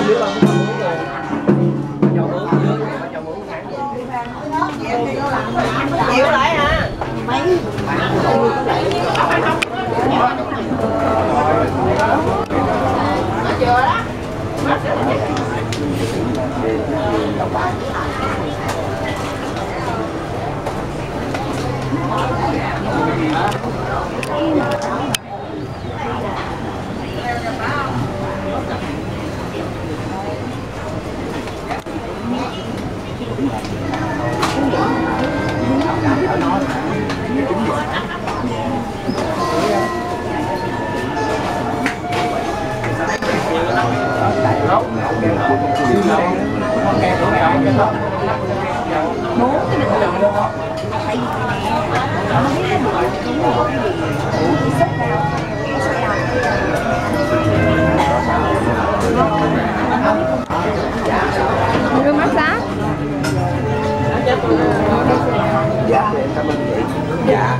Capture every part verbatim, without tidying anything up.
chịu lại hả? Mấy chưa đó. Đưa mắt giá. Dạ, cảm ơn chị. Dạ.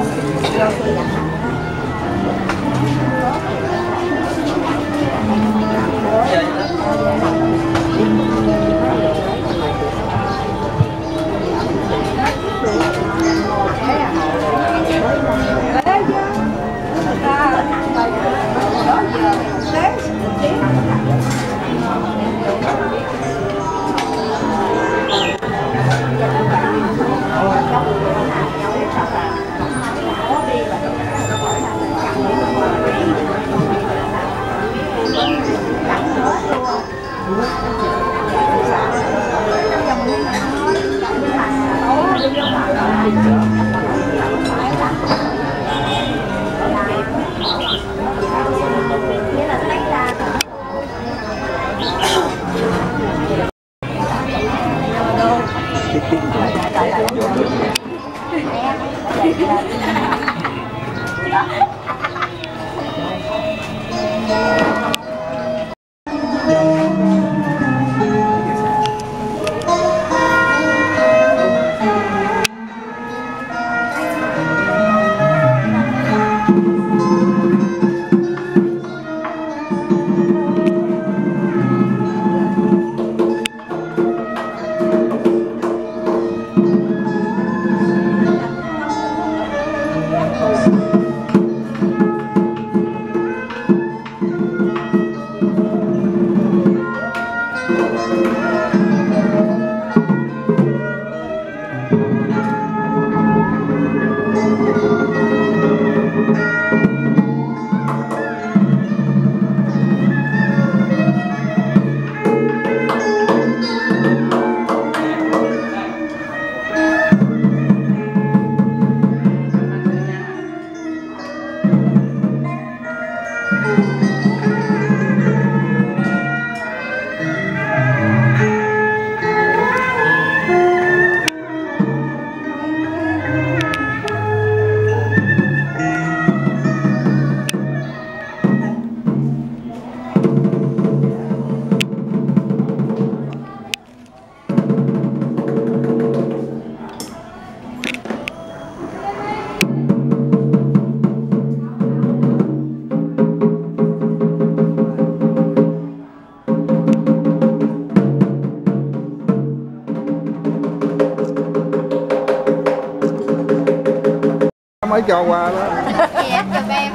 Mới cho qua đó. Dạ, chào em.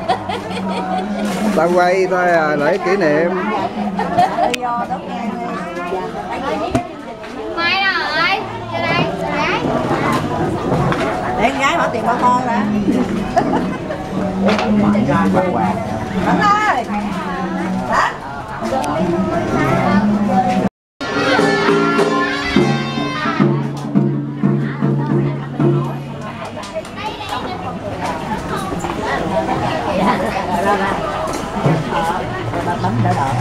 Ta quay thôi à, để kỷ niệm. Mai rồi, vô đây, gái. Để con gái hỏi tiền bao con đã. Thắng ơi. Hả? Bấm đỡ đỡ.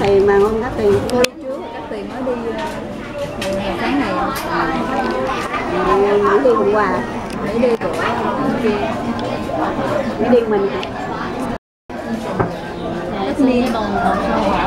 tiền mà không có tiền. Cô đi trước rồi cắt tiền mới đi ngày sáng này. Mỹ đi hôm qua. Để đi của kia. Mỹ đi mình. Tất niên còn còn sao hỏa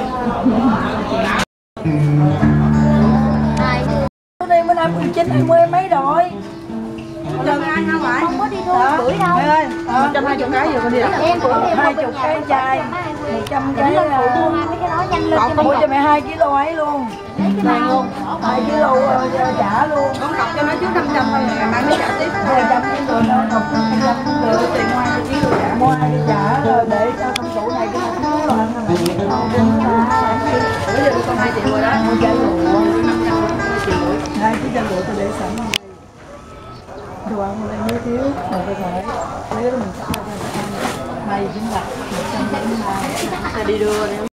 Ai? Đi bữa nay mười chín hai mươi mấy rồi. Lần ai không vậy? Không có đi thôi bữa đâu. Mày ơi, một trăm hai mươi cái giờ con đi à? Em bữa em hai chục cái chai, một trăm cái mấy cái đó nhanh lên. Còn mua cho mẹ hai ký lô ấy luôn. Này luôn. hai ký lô trả luôn. Con cọc cho nó trước năm trăm thôi ngày mai mới trả tiếp. hai trăm rồi nó cọc hai trăm rồi tiền ngoài cái ký lô trả. Mua hai cái trả rồi để cho trong tủ này cái một ký loạn rồi. Bây giờ tôi còn hai triệu rồi đó. Mua chai rượu năm trăm triệu rưỡi. Hai ký chai rượu tôi để sẵn rồi. Đồ ăn này mới thiếu, mình phải hỏi lấy đó mình cắt ra mày chính là một trăm bảy mươi hai. Đi đưa nếu